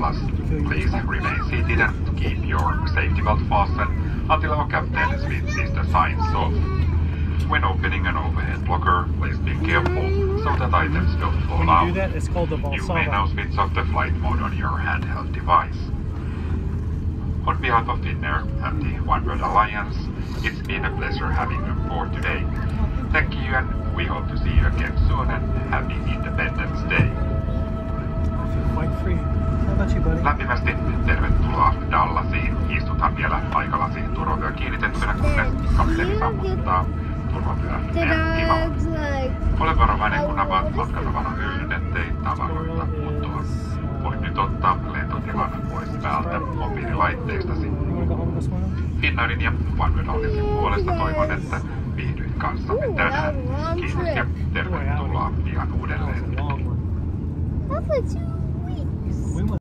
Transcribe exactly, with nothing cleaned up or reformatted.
Dallas. Please remain seated and keep your safety belt fastened until our captain switches the signs off. When opening an overhead locker, please be careful so that items don't fall When you out. do that, it's called the You may now switch off the flight mode on your handheld device. On behalf of Finnair and the One World Alliance, it's been a pleasure having you aboard today. Thank you and we hope to see you again soon and happy Independence Day. I feel quite free. How about you, buddy? Lämpimästi tervetuloa Dallasiin. Istuthan vielä paikalasi turvavyö kiinnitettynä, kunnes kapteeni sammuttaa turvavyön merkkivalo. Ole varovainen, kun avaat matkatavaratyyllyn, ettei tavaroita putoa. Voit nyt ottaa lentotilan pois päältä mobiililaitteistasi. Finnairin ja One World Alliancen puolesta toivon, että viihdyit kanssamme tänään. Kiitos ja tervetuloa pian uudelleen.